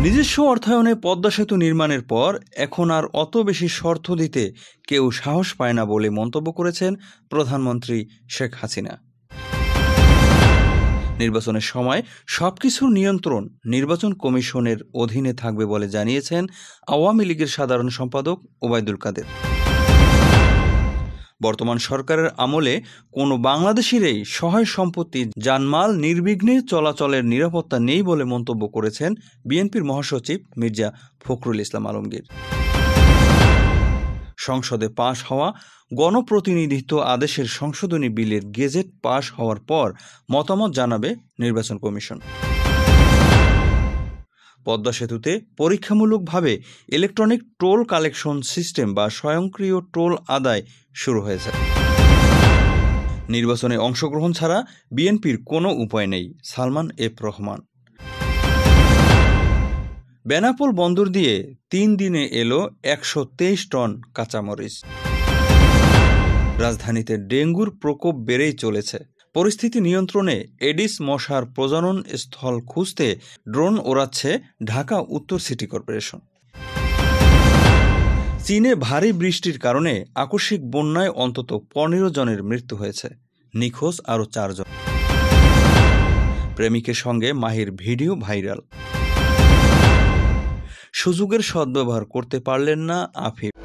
নিজস্ব অর্থায়নে পদ্মা সেতু নির্মাণের পর এখন আর অত বেশি শর্ত দিতে কেউ সাহস পায় না বলে মন্তব্য করেছেন প্রধানমন্ত্রী শেখ হাসিনা। নির্বাচনের সময় সবকিছুর নিয়ন্ত্রণ নির্বাচন কমিশনের অধীনে থাকবে বলে জানিয়েছেন আওয়ামী লীগের সাধারণ সম্পাদক ওবায়দুল কাদের। বর্তমান সরকারের আমলে কোনো বাংলাদেশিরই সহায় সম্পত্তি জানমাল নির্বিঘ্নে চলাচলের নিরাপত্তা নেই বলে মন্তব্য করেছেন বিএনপির মহাসচিব মির্জা ফখরুল ইসলাম আলমগীর। সংসদে পাশ হওয়া গণপ্রতিনিধিত্ব আদেশের সংশোধনী বিলের গেজেট পাশ হওয়ার পর মতামত জানাবে নির্বাচন কমিশন। পদ্মা সেতুতে পরীক্ষামূলকভাবে ইলেকট্রনিক টোল কালেকশন সিস্টেম বা স্বয়ংক্রিয় টোল আদায় শুরু হয়েছে। নির্বাচনে অংশগ্রহণ ছাড়া বিএনপির কোনো উপায় নেই। সালমান এফ রহমান। বেনাপোল বন্দর দিয়ে 3 দিনে এলো 123 টন কাঁচামরিচ। রাজধানীতে ডেঙ্গুর প্রকোপ বেড়েই চলেছে। পরিস্থিতি নিয়ন্ত্রণে এডিস মশার প্রজনন স্থল খুঁজতে ড্রোন ওড়াচ্ছে ঢাকা উত্তর সিটি কর্পোরেশন। চীনে ভারী বৃষ্টির কারণে আকস্মিক বন্যায় অন্তত 15 জনের মৃত্যু হয়েছে, নিখোঁজ আরও 4 জন। প্রেমিকের সঙ্গে মাহির ভিডিও ভাইরাল। সুযোগের সদ্ব্যবহার করতে পারলেন না আফিফ।